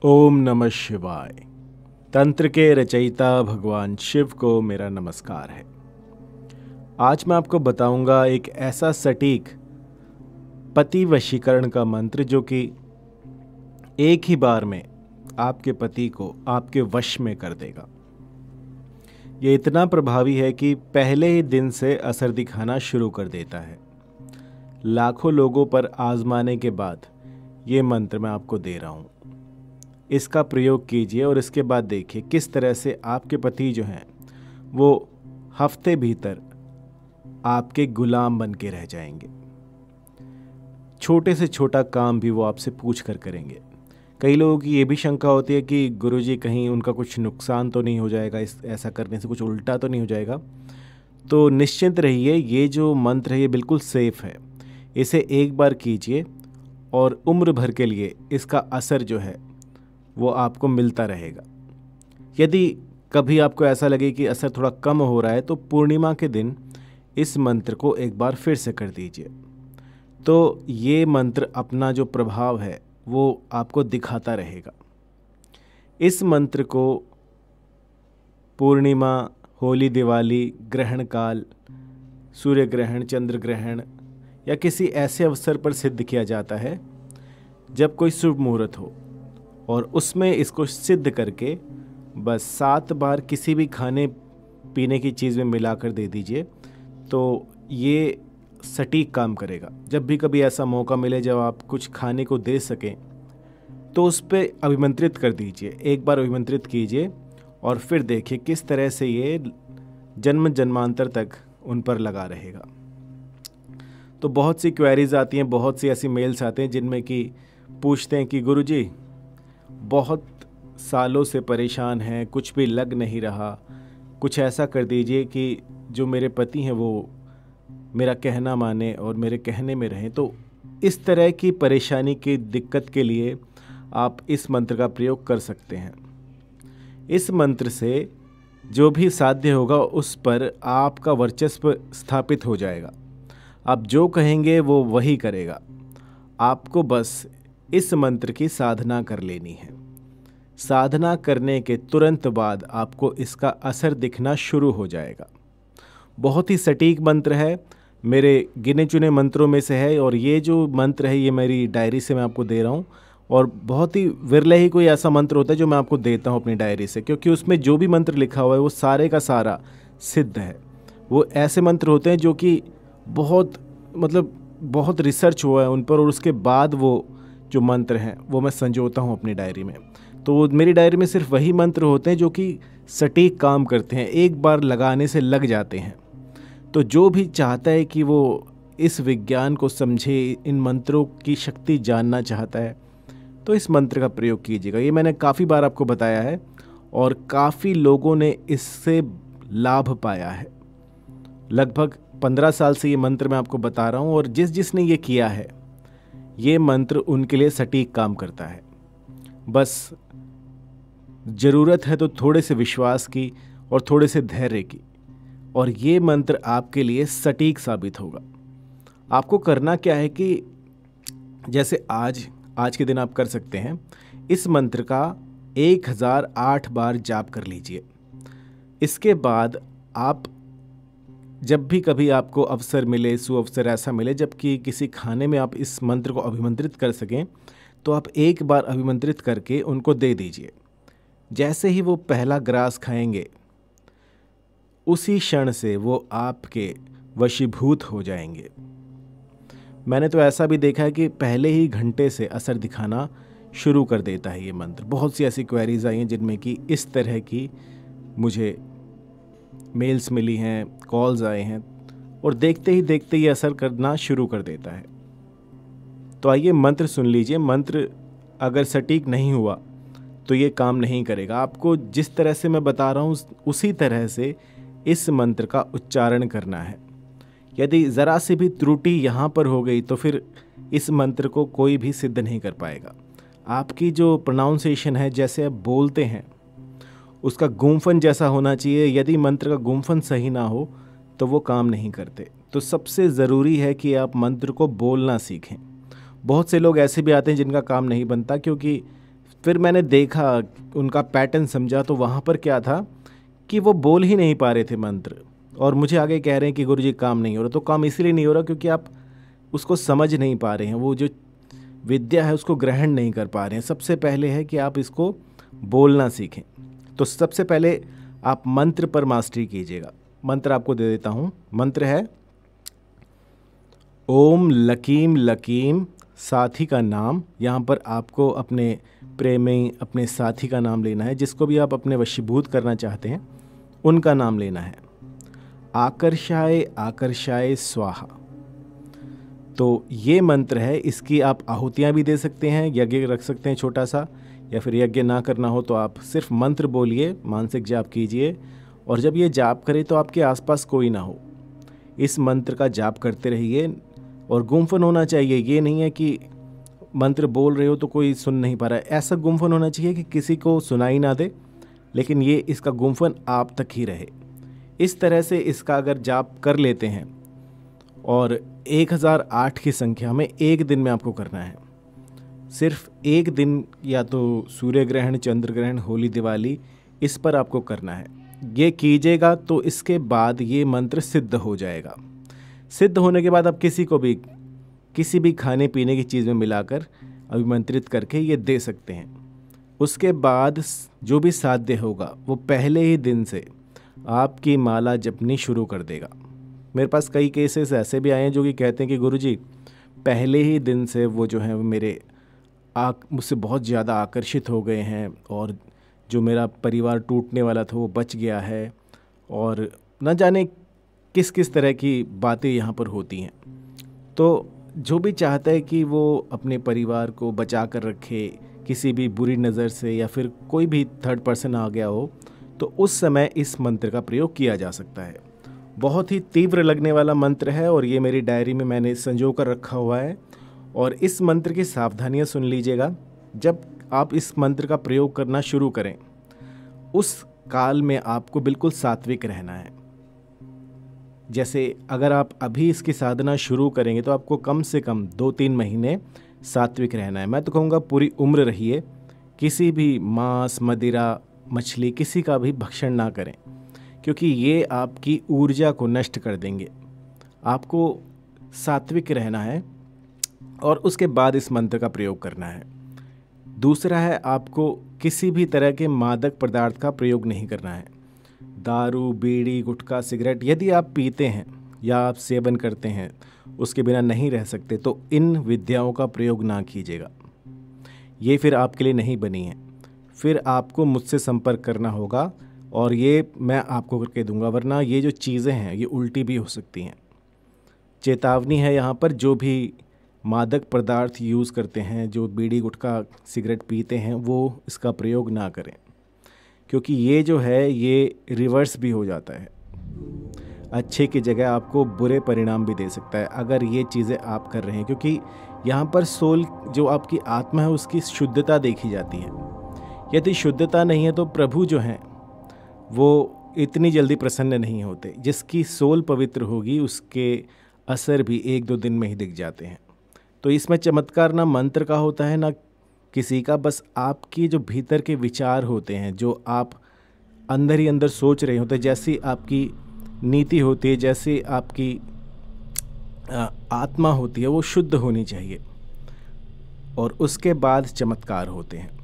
ओम नमः शिवाय। तंत्र के रचयिता भगवान शिव को मेरा नमस्कार है। आज मैं आपको बताऊंगा एक ऐसा सटीक पति वशीकरण का मंत्र जो कि एक ही बार में आपके पति को आपके वश में कर देगा। ये इतना प्रभावी है कि पहले ही दिन से असर दिखाना शुरू कर देता है। लाखों लोगों पर आजमाने के बाद ये मंत्र मैं आपको दे रहा हूँ। इसका प्रयोग कीजिए और इसके बाद देखिए किस तरह से आपके पति जो हैं वो हफ्ते भीतर आपके गुलाम बन के रह जाएंगे। छोटे से छोटा काम भी वो आपसे पूछ कर करेंगे। कई लोगों की ये भी शंका होती है कि गुरुजी कहीं उनका कुछ नुकसान तो नहीं हो जाएगा, ऐसा करने से कुछ उल्टा तो नहीं हो जाएगा। तो निश्चिंत रहिए, ये जो मंत्र है ये बिल्कुल सेफ़ है। इसे एक बार कीजिए और उम्र भर के लिए इसका असर जो है वो आपको मिलता रहेगा। यदि कभी आपको ऐसा लगे कि असर थोड़ा कम हो रहा है तो पूर्णिमा के दिन इस मंत्र को एक बार फिर से कर दीजिए, तो ये मंत्र अपना जो प्रभाव है वो आपको दिखाता रहेगा। इस मंत्र को पूर्णिमा, होली, दिवाली, ग्रहण काल, सूर्य ग्रहण, चंद्र ग्रहण या किसी ऐसे अवसर पर सिद्ध किया जाता है जब कोई शुभ मुहूर्त हो, और उसमें इसको सिद्ध करके बस 7 बार किसी भी खाने पीने की चीज़ में मिलाकर दे दीजिए, तो ये सटीक काम करेगा। जब भी कभी ऐसा मौका मिले जब आप कुछ खाने को दे सकें तो उस पर अभिमंत्रित कर दीजिए। एक बार अभिमंत्रित कीजिए और फिर देखिए किस तरह से ये जन्म जन्मांतर तक उन पर लगा रहेगा। तो बहुत सी क्वेरीज आती हैं, बहुत सी ऐसी मेल्स आते हैं जिनमें कि पूछते हैं कि गुरुजी बहुत सालों से परेशान हैं, कुछ भी लग नहीं रहा, कुछ ऐसा कर दीजिए कि जो मेरे पति हैं वो मेरा कहना माने और मेरे कहने में रहें। तो इस तरह की परेशानी की दिक्कत के लिए आप इस मंत्र का प्रयोग कर सकते हैं। इस मंत्र से जो भी साध्य होगा उस पर आपका वर्चस्व स्थापित हो जाएगा। आप जो कहेंगे वो वही करेगा। आपको बस इस मंत्र की साधना कर लेनी है। साधना करने के तुरंत बाद आपको इसका असर दिखना शुरू हो जाएगा। बहुत ही सटीक मंत्र है, मेरे गिने चुने मंत्रों में से है, और ये जो मंत्र है ये मेरी डायरी से मैं आपको दे रहा हूँ। और बहुत ही विरले ही कोई ऐसा मंत्र होता है जो मैं आपको देता हूँ अपनी डायरी से, क्योंकि उसमें जो भी मंत्र लिखा हुआ है वो सारे का सारा सिद्ध है। वो ऐसे मंत्र होते हैं जो कि बहुत रिसर्च हुआ है उन पर, और उसके बाद वो जो मंत्र हैं वो मैं संजोता हूँ अपनी डायरी में। तो मेरी डायरी में सिर्फ वही मंत्र होते हैं जो कि सटीक काम करते हैं, एक बार लगाने से लग जाते हैं। तो जो भी चाहता है कि वो इस विज्ञान को समझे, इन मंत्रों की शक्ति जानना चाहता है, तो इस मंत्र का प्रयोग कीजिएगा। ये मैंने काफ़ी बार आपको बताया है और काफ़ी लोगों ने इससे लाभ पाया है। लगभग 15 साल से ये मंत्र मैं आपको बता रहा हूँ, और जिसने ये किया है ये मंत्र उनके लिए सटीक काम करता है। बस ज़रूरत है तो थोड़े से विश्वास की और थोड़े से धैर्य की, और ये मंत्र आपके लिए सटीक साबित होगा। आपको करना क्या है कि जैसे आज के दिन आप कर सकते हैं, इस मंत्र का 1008 बार जाप कर लीजिए। इसके बाद आप जब भी कभी आपको अवसर मिले, सुअवसर ऐसा मिले जबकि किसी खाने में आप इस मंत्र को अभिमंत्रित कर सकें, तो आप एक बार अभिमंत्रित करके उनको दे दीजिए। जैसे ही वो पहला ग्रास खाएंगे उसी क्षण से वो आपके वशीभूत हो जाएंगे। मैंने तो ऐसा भी देखा है कि पहले ही घंटे से असर दिखाना शुरू कर देता है ये मंत्र। बहुत सी ऐसी क्वेरीज आई हैं जिनमें कि इस तरह की मुझे मेल्स मिली हैं, कॉल्स आए हैं, और देखते ही ये असर करना शुरू कर देता है। तो आइए मंत्र सुन लीजिए। मंत्र अगर सटीक नहीं हुआ तो ये काम नहीं करेगा। आपको जिस तरह से मैं बता रहा हूँ उसी तरह से इस मंत्र का उच्चारण करना है। यदि ज़रा सी भी त्रुटि यहाँ पर हो गई तो फिर इस मंत्र को कोई भी सिद्ध नहीं कर पाएगा। आपकी जो प्रोनाउंसिएशन है, जैसे आप बोलते हैं, उसका गुंफन जैसा होना चाहिए। यदि मंत्र का गुंफन सही ना हो तो वो काम नहीं करते। तो सबसे ज़रूरी है कि आप मंत्र को बोलना सीखें। बहुत से लोग ऐसे भी आते हैं जिनका काम नहीं बनता, क्योंकि फिर मैंने देखा, उनका पैटर्न समझा, तो वहाँ पर क्या था कि वो बोल ही नहीं पा रहे थे मंत्र, और मुझे आगे कह रहे हैं कि गुरुजी काम नहीं हो रहा। तो काम इसलिए नहीं हो रहा क्योंकि आप उसको समझ नहीं पा रहे हैं, वो जो विद्या है उसको ग्रहण नहीं कर पा रहे हैं। सबसे पहले है कि आप इसको बोलना सीखें। तो सबसे पहले आप मंत्र पर मास्टरी कीजिएगा। मंत्र आपको दे देता हूँ। मंत्र है ओम लकीम लकीम, साथी का नाम। यहाँ पर आपको अपने प्रेमी, अपने साथी का नाम लेना है, जिसको भी आप अपने वशीभूत करना चाहते हैं उनका नाम लेना है। आकर्षाय आकर्षाय स्वाहा। तो ये मंत्र है, इसकी आप आहुतियाँ भी दे सकते हैं, यज्ञ रख सकते हैं छोटा सा, या फिर यज्ञ ना करना हो तो आप सिर्फ मंत्र बोलिए, मानसिक जाप कीजिए। और जब ये जाप करें तो आपके आसपास कोई ना हो, इस मंत्र का जाप करते रहिए। और गुम्फन होना चाहिए, ये नहीं है कि मंत्र बोल रहे हो तो कोई सुन नहीं पा रहा है। ऐसा गुम्फन होना चाहिए कि किसी को सुनाई ना दे, लेकिन ये इसका गुम्फन आप तक ही रहे। इस तरह से इसका अगर जाप कर लेते हैं, और 1008 की संख्या में एक दिन में आपको करना है। सिर्फ एक दिन, या तो सूर्य ग्रहण, चंद्र ग्रहण, होली, दिवाली, इस पर आपको करना है। ये कीजिएगा तो इसके बाद ये मंत्र सिद्ध हो जाएगा। सिद्ध होने के बाद आप किसी भी खाने पीने की चीज़ में मिलाकर अभिमंत्रित करके ये दे सकते हैं। उसके बाद जो भी साध्य होगा वो पहले ही दिन से आपकी माला जपनी शुरू कर देगा। मेरे पास कई केसेस ऐसे भी आए हैं जो कि कहते हैं कि गुरुजी पहले ही दिन से वो जो है मेरे मुझसे बहुत ज़्यादा आकर्षित हो गए हैं, और जो मेरा परिवार टूटने वाला था वो बच गया है, और न जाने किस किस तरह की बातें यहाँ पर होती हैं। तो जो भी चाहता है कि वो अपने परिवार को बचा कर रखे किसी भी बुरी नज़र से, या फिर कोई भी थर्ड पर्सन आ गया हो, तो उस समय इस मंत्र का प्रयोग किया जा सकता है। बहुत ही तीव्र लगने वाला मंत्र है, और ये मेरी डायरी में मैंने संजो कर रखा हुआ है। और इस मंत्र की सावधानियां सुन लीजिएगा। जब आप इस मंत्र का प्रयोग करना शुरू करें, उस काल में आपको बिल्कुल सात्विक रहना है। जैसे अगर आप अभी इसकी साधना शुरू करेंगे तो आपको कम से कम 2-3 महीने सात्विक रहना है। मैं तो कहूँगा पूरी उम्र रहिए, किसी भी मांस, मदिरा, मछली, किसी का भी भक्षण ना करें, क्योंकि ये आपकी ऊर्जा को नष्ट कर देंगे। आपको सात्विक रहना है, और उसके बाद इस मंत्र का प्रयोग करना है। दूसरा है, आपको किसी भी तरह के मादक पदार्थ का प्रयोग नहीं करना है। दारू, बीड़ी, गुटखा, सिगरेट यदि आप पीते हैं या आप सेवन करते हैं, उसके बिना नहीं रह सकते, तो इन विद्याओं का प्रयोग ना कीजिएगा। ये फिर आपके लिए नहीं बनी है। फिर आपको मुझसे संपर्क करना होगा, और ये मैं आपको करके दूंगा, वरना ये जो चीज़ें हैं ये उल्टी भी हो सकती हैं। चेतावनी है यहाँ पर, जो भी मादक पदार्थ यूज़ करते हैं, जो बीड़ी, गुटखा, सिगरेट पीते हैं, वो इसका प्रयोग ना करें, क्योंकि ये जो है ये रिवर्स भी हो जाता है। अच्छे की जगह आपको बुरे परिणाम भी दे सकता है अगर ये चीज़ें आप कर रहे हैं, क्योंकि यहाँ पर सोल, जो आपकी आत्मा है, उसकी शुद्धता देखी जाती है। यदि शुद्धता नहीं है तो प्रभु जो हैं वो इतनी जल्दी प्रसन्न नहीं होते। जिसकी सोल पवित्र होगी उसके असर भी 1-2 दिन में ही दिख जाते हैं। तो इसमें चमत्कार ना मंत्र का होता है ना किसी का, बस आपकी जो भीतर के विचार होते हैं, जो आप अंदर ही अंदर सोच रहे होते हैं, जैसी आपकी नीति होती है, जैसी आपकी आत्मा होती है, वो शुद्ध होनी चाहिए, और उसके बाद चमत्कार होते हैं।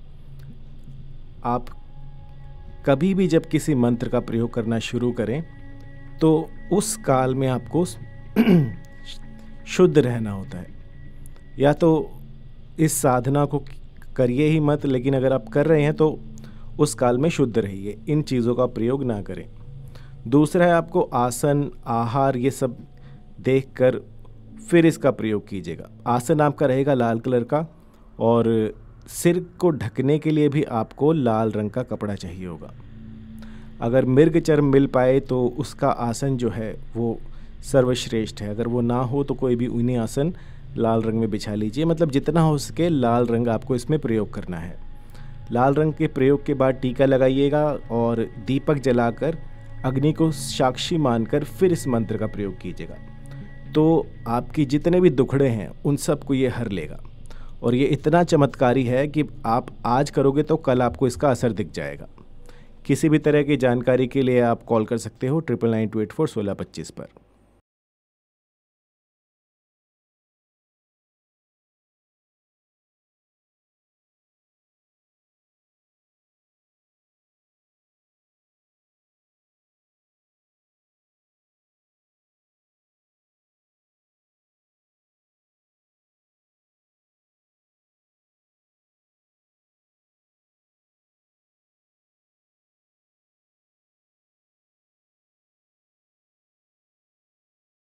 आप कभी भी जब किसी मंत्र का प्रयोग करना शुरू करें तो उस काल में आपको शुद्ध रहना होता है। या तो इस साधना को करिए ही मत, लेकिन अगर आप कर रहे हैं तो उस काल में शुद्ध रहिए, इन चीज़ों का प्रयोग ना करें। दूसरा है, आपको आसन, आहार, ये सब देखकर फिर इसका प्रयोग कीजिएगा। आसन आपका रहेगा लाल कलर का, और सिर को ढकने के लिए भी आपको लाल रंग का कपड़ा चाहिए होगा। अगर मृग चर्म मिल पाए तो उसका आसन जो है वो सर्वश्रेष्ठ है। अगर वो ना हो तो कोई भी ऊनी आसन लाल रंग में बिछा लीजिए। मतलब जितना हो सके लाल रंग आपको इसमें प्रयोग करना है। लाल रंग के प्रयोग के बाद टीका लगाइएगा, और दीपक जलाकर अग्नि को साक्षी मानकर फिर इस मंत्र का प्रयोग कीजिएगा। तो आपकी जितने भी दुखड़े हैं उन सब को ये हर लेगा। और ये इतना चमत्कारी है कि आप आज करोगे तो कल आपको इसका असर दिख जाएगा। किसी भी तरह की जानकारी के लिए आप कॉल कर सकते हो 9992841625 पर।